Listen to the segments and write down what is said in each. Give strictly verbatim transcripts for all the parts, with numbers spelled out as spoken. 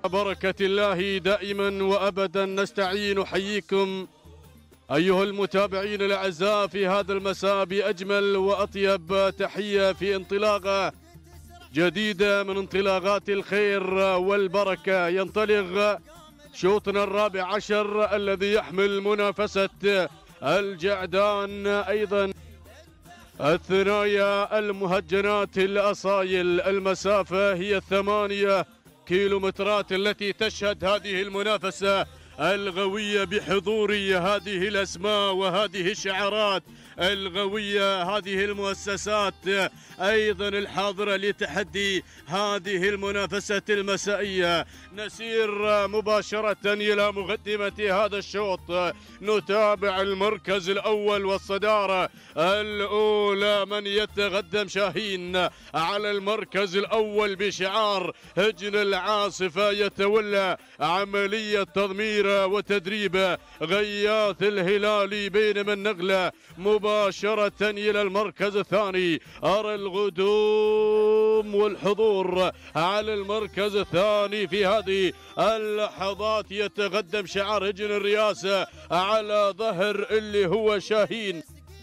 بركة الله دائما وأبدا نستعين. نحييكم أيها المتابعين الأعزاء في هذا المساء بأجمل وأطيب تحية في انطلاقة جديدة من انطلاقات الخير والبركة. ينطلق شوطنا الرابع عشر الذي يحمل منافسة الجعدان، أيضا الثنايا المهجنات الأصايل. المسافة هي ثمانية كيلومترات التي تشهد هذه المنافسة الغوية بحضور هذه الأسماء وهذه الشعارات الغوية، هذه المؤسسات أيضا الحاضرة لتحدي هذه المنافسة المسائية. نسير مباشرة إلى مقدمة هذا الشوط، نتابع المركز الأول والصدارة الأولى. من يتقدم شاهين على المركز الأول بشعار هجن العاصفة، يتولى عملية تضمير وتدريب غياث الهلالي، بينما النقلة مباشرة إلى المركز الثاني. أرى الغدوم والحضور على المركز الثاني في هذه اللحظات. يتقدم شعار هجن الرئاسة على ظهر اللي هو شاهين.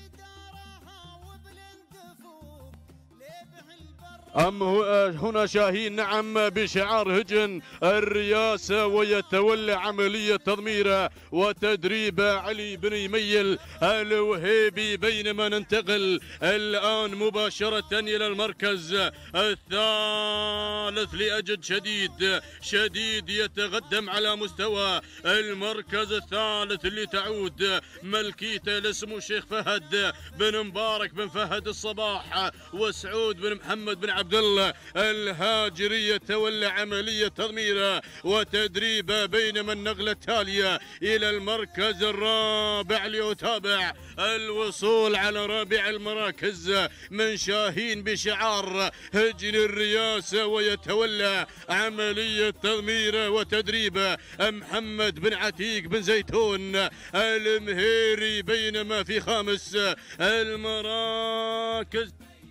أم هنا شاهين؟ نعم، بشعار هجن الرئاسة، ويتولى عملية تضمير وتدريب علي بن يميل الوهيبي. بينما ننتقل الآن مباشرة إلى المركز الثالث لأجد شديد شديد يتقدم على مستوى المركز الثالث اللي تعود ملكيته لاسمه الشيخ فهد بن مبارك بن فهد الصباح وسعود بن محمد بن عبد الله الهاجري. يتولى عملية تضمير وتدريب. بينما النقلة التالية إلى المركز الرابع ليتابع الوصول على رابع المراكز من شاهين بشعار هجن الرئاسة، ويتولى عملية تضمير وتدريب محمد بن عتيق بن زيتون المهيري. بينما في خامس المراكز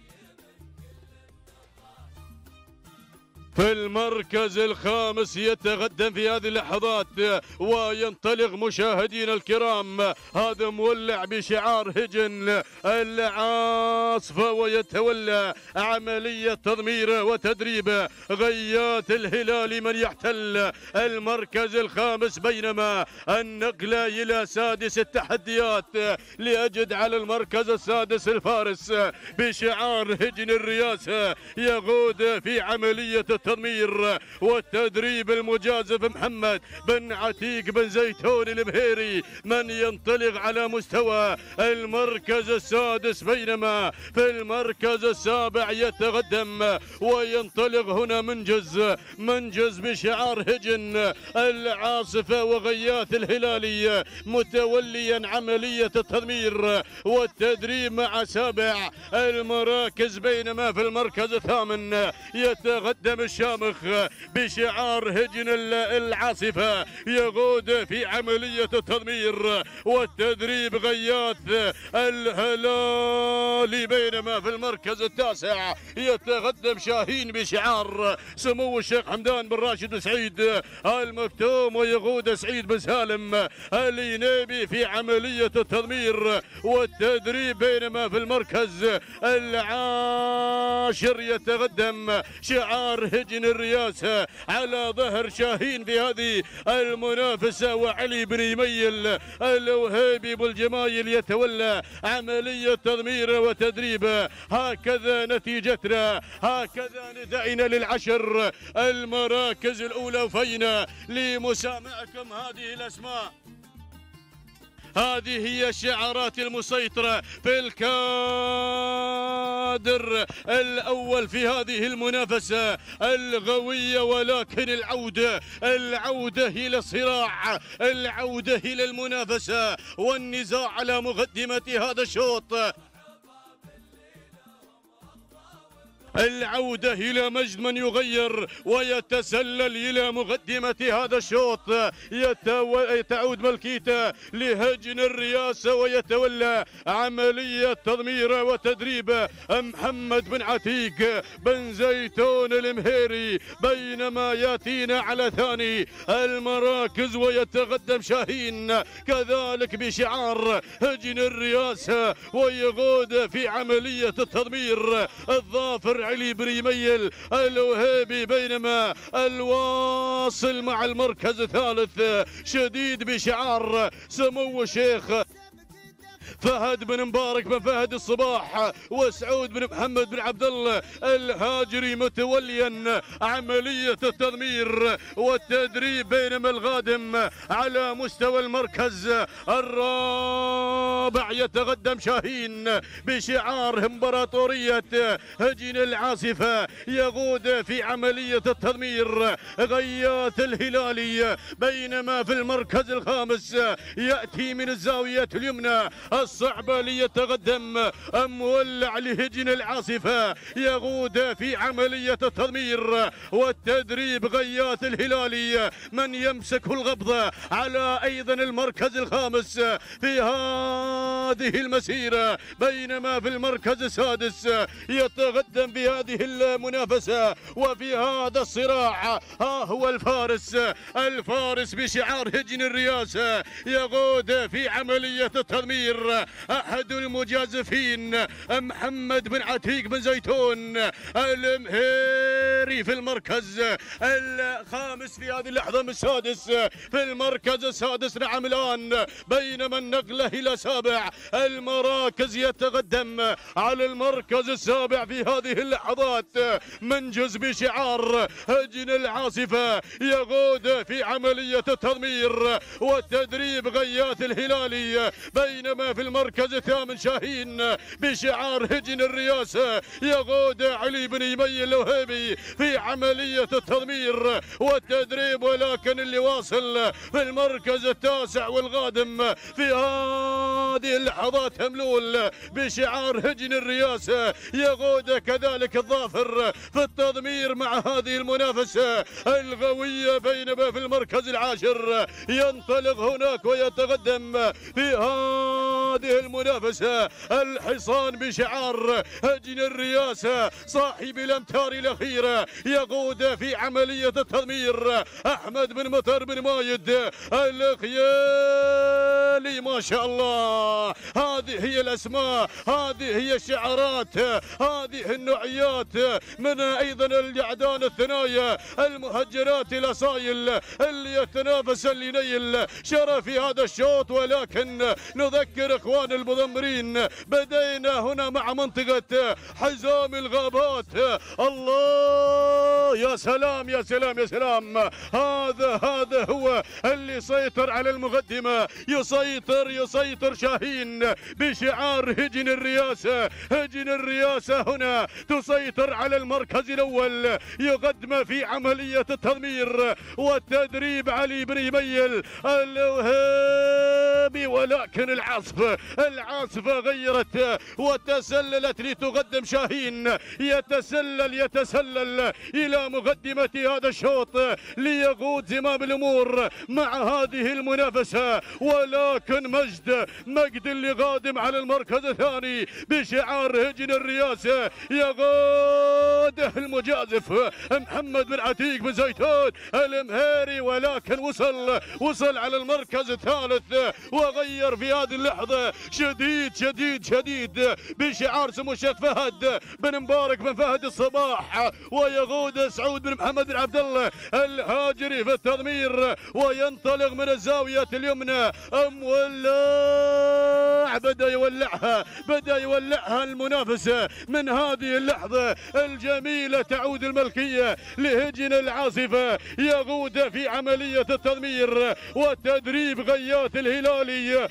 في المركز الخامس يتقدم في هذه اللحظات وينطلق مشاهدينا الكرام، هذا مولع بشعار هجن العاصفة، ويتولى عملية تضمير وتدريب غياث الهلالي من يحتل المركز الخامس. بينما النقلة إلى سادس التحديات لأجد على المركز السادس الفارس بشعار هجن الرئاسة، يقود في عملية التضمير والتدريب المجازف محمد بن عتيق بن زيتون المهيري من ينطلق على مستوى المركز السادس. بينما في المركز السابع يتقدم وينطلق هنا منجز منجز بشعار هجن العاصفة وغياث الهلالي متوليا عملية التضمير والتدريب مع سابع المراكز. بينما في المركز الثامن يتقدم الشامخ بشعار هجن العاصفة، يقود في عملية التضمير والتدريب غياث الهلالي. بينما في المركز التاسع يتقدم شاهين بشعار سمو الشيخ حمدان بن راشد بن سعيد المكتوم، ويقود سعيد بن سالم الينيبي في عملية التضمير والتدريب. بينما في المركز العاشر يتقدم شعار هجن الرئاسة على ظهر شاهين في هذه المنافسة، وعلي بن يميل الوهيبي بالجمايل يتولى عملية تضمير وتدريب. هكذا نتيجتنا، هكذا ندعينا للعشر المراكز الأولى. وفينا لمسامعكم هذه الأسماء، هذه هي الشعارات المسيطرة في الكادر الأول في هذه المنافسة الغوية. ولكن العودة العودة إلى الصراع، العودة إلى المنافسة والنزاع على مقدمة هذا الشوط. العودة إلى مجد من يغير ويتسلل إلى مقدمة هذا الشوط. يتو... تعود ملكيته لهجن الرئاسة ويتولى عملية تضمير وتدريب محمد بن عتيق بن زيتون المهيري، بينما ياتينا على ثاني المراكز ويتقدم شاهين كذلك بشعار هجن الرئاسة ويغود في عملية التضمير الظافر علي بريميل الوهيبي، بينما الواصل مع المركز الثالث شديد بشعار سمو الشيخ فهد بن مبارك بن فهد الصباح وسعود بن محمد بن عبد الله الهاجري متوليا عملية التضمير والتدريب، بينما الغادم على مستوى المركز الرابع يتقدم شاهين بشعار امبراطورية هجين العاصفة يغود في عملية التضمير غياث الهلالي، بينما في المركز الخامس يأتي من الزاوية اليمنى الصعبة ليتقدم مولع لهجن العاصفة يغود في عملية التضمير والتدريب غياث الهلالي من يمسك القبضة على أيضا المركز الخامس في هذه المسيرة، بينما في المركز السادس يتقدم بهذه المنافسة وفي هذا الصراع ها هو الفارس الفارس بشعار هجن الرئاسة يغود في عملية التضمير أحد المجازفين محمد بن عتيق بن زيتون المهيري في المركز الخامس في هذه اللحظة من السادس في المركز السادس. نعم الآن بينما النقلة إلى سابع المراكز يتقدم على المركز السابع في هذه اللحظات منجز بشعار هجن العاصفة يغود في عملية التضمير والتدريب غياث الهلالي، بينما في المركز الثامن شاهين بشعار هجن الرئاسة يغود علي بن يمي الوهيبي في عملية التضمير والتدريب، ولكن اللي واصل في المركز التاسع والقادم في هذه اللحظات هملول بشعار هجن الرئاسة يغود كذلك الظافر في التضمير مع هذه المنافسة القوية، بينما في المركز العاشر ينطلق هناك ويتقدم في هذه المنافسة الحصان بشعار هجن الرئاسة صاحب الامتار الاخيره يقود في عمليه التضمير احمد بن مطر بن مايد الخيالي. ما شاء الله، هذه هي الاسماء، هذه هي الشعارات، هذه النوعيات من ايضا الاعدان الثنايا المهجرات الاصايل اللي يتنافس اللي ينيل شرف هذا الشوط. ولكن نذكر اخوان المضمرين بدينا هنا مع منطقه حزام الغابات. الله يا سلام يا سلام يا سلام، هذا هذا هو اللي يسيطر على المقدمه، يسيطر يسيطر شاهين بشعار هجن الرئاسه. هجن الرئاسه هنا تسيطر على المركز الاول، يقدم في عمليه التضمير والتدريب علي بن يميل الوهابي، ولكن العاصفه العاصفه غيرت وتسللت لتقدم شاهين، يتسلل يتسلل الى مقدمه هذا الشوط ليقود زمام الامور مع هذه المنافسه. ولكن مجد مجد اللي قادم على المركز الثاني بشعار هجن الرئاسه، يقود المجازف محمد بن عتيق بن زيتون المهيري، ولكن وصل وصل على المركز الثالث وغير في هذه اللحظه شديد شديد شديد بشعار سمو الشيخ فهد بن مبارك بن فهد الصباح، ويغود سعود بن محمد بن عبد الله الهاجري في التضمير، وينطلق من الزاويه اليمنى مولع، بدا يولعها بدا يولعها المنافسه. من هذه اللحظه الجميله تعود الملكيه لهجن العاصفه، يغود في عمليه التضمير والتدريب غياث الهلالي.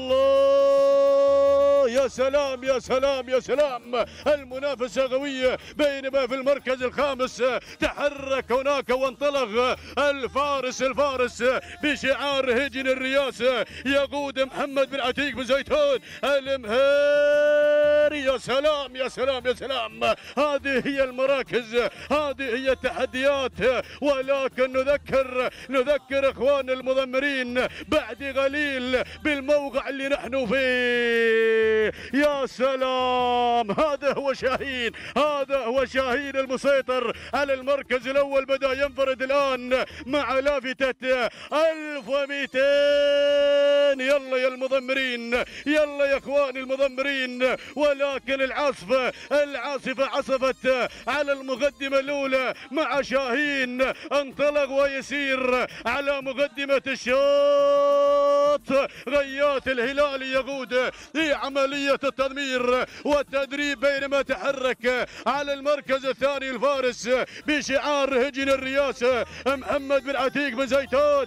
الله يا سلام يا سلام يا سلام، المنافسه قويه. بينما في المركز الخامس تحرك هناك وانطلق الفارس الفارس بشعار هجن الرئاسه، يقود محمد بن عتيق بن زيتون المهيري المهيري. يا سلام يا سلام يا سلام، هذه هي المراكز، هذه هي التحديات. ولكن نذكر نذكر اخوان المضمرين بعد قليل بالموقع اللي نحن فيه. يا سلام، هذا هو شاهين، هذا هو شاهين المسيطر على المركز الاول. بدا ينفرد الان مع لافتة ألف ومئتين. يلا يا المضمرين، يلا يا اخواني المضمرين. ولكن العاصفة العاصفة عصفت على المقدمة الاولى مع شاهين، انطلق ويسير على مقدمة الشوط. غياث الهلالي يقود في عملية التدمير والتدريب، بينما تحرك على المركز الثاني الفارس بشعار هجن الرياسة محمد بن عتيق بن زيتون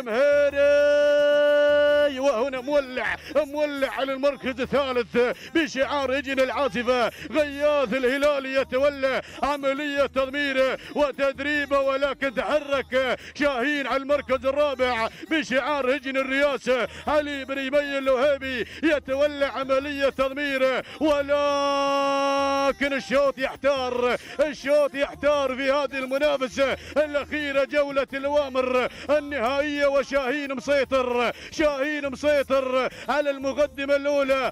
المهيري. وهنا مولع مولع على المركز الثالث بشعار هجن العاصفة. غياث الهلالي يتولى عملية تدميره وتدريبه، ولكن تحرك شاهين على المركز الرابع بشعار هجن الرياسة. علي بن يمين اللوهيبي يتولى عملية تدميره، ولكن الشوط يحتار، الشوط يحتار في هذه المنافسة الأخيرة، جولة الأوامر النهائية. وشاهين مسيطر، شاهين مسيطر على المقدمة الأولى.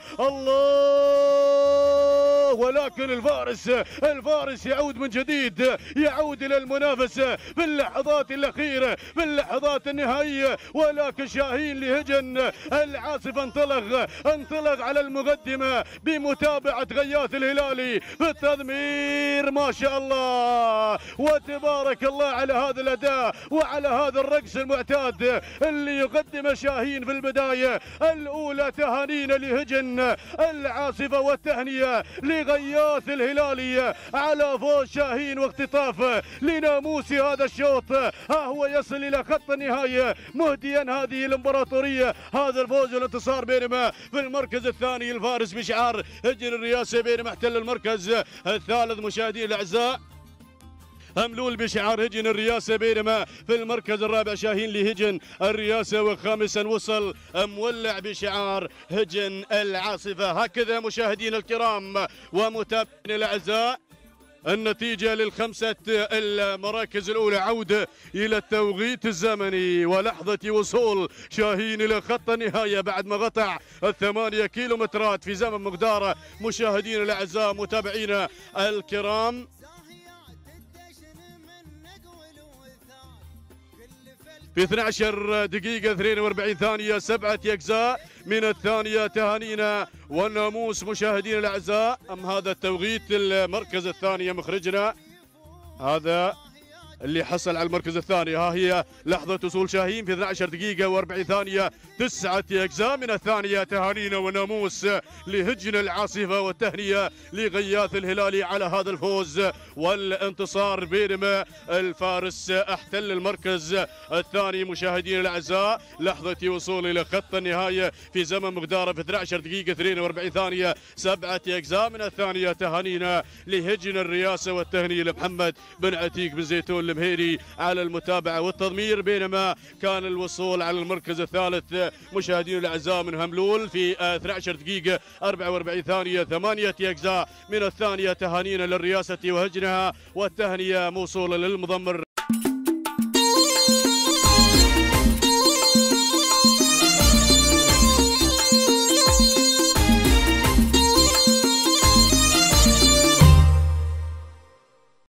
الله، ولكن الفارس الفارس يعود من جديد، يعود إلى المنافسة في اللحظات الأخيرة، في اللحظات النهائية. ولكن شاهين لهجن العاصفة انطلق انطلق على المقدمة بمتابعة غياث الهلالي في التدمير. ما شاء الله وتبارك الله على هذا الأداء وعلى هذا الرقص المعتاد اللي يقدمه شاهين في البداية الأولى. تهانينا لهجن العاصفة والتهنئة لغياث الهلالي على فوز شاهين واختطافه لناموس هذا الشوط. ها هو يصل إلى خط النهاية مهديا هذه الامبراطورية، هذا الفوز والانتصار. بينما في المركز الثاني الفارس بشعار هجن الرياسة، بينما احتل المركز الثالث مشاهدينا الأعزاء هملول بشعار هجن الرياسة. بينما في المركز الرابع شاهين لهجن الرياسة، وخامسا وصل مولع بشعار هجن العاصفة. هكذا مشاهدينا الكرام ومتابعينا الأعزاء النتيجة للخمسة المراكز الأولى. عودة إلى التوقيت الزمني ولحظة وصول شاهين إلى خط النهاية بعد ما قطع الثمانية كيلومترات في زمن مقداره. مشاهدينا الأعزاء متابعينا الكرام في اثنتي عشرة دقيقة اثنين وأربعين ثانية سبعة أجزاء من الثانية. تهانينا والناموس مشاهدينا الأعزاء. أم هذا التوقيت المركز الثاني مخرجنا، هذا اللي حصل على المركز الثاني. ها هي لحظة وصول شاهين في اثنتي عشرة دقيقة وأربعين ثانية تسعة أجزاء من الثانية. تهانينا وناموس لهجن العاصفة والتهنئة لغياث الهلالي على هذا الفوز والانتصار. بينما الفارس احتل المركز الثاني مشاهدينا الأعزاء. لحظة وصول إلى خط النهاية في زمن مقداره في اثنتي عشرة دقيقة اثنين وأربعين ثانية سبعة أجزاء من الثانية. تهانينا لهجن الرياسة والتهنئة لمحمد بن عتيق بن زيتون المهيري على المتابعة والتضمير. بينما كان الوصول على المركز الثالث مشاهدينا الأعزاء من هملول في اثنتي عشرة دقيقة أربعة وأربعين ثانية ثمانية أجزاء من الثانية. تهانينا للرياسة وهجنها والتهنئة موصولة للمضمر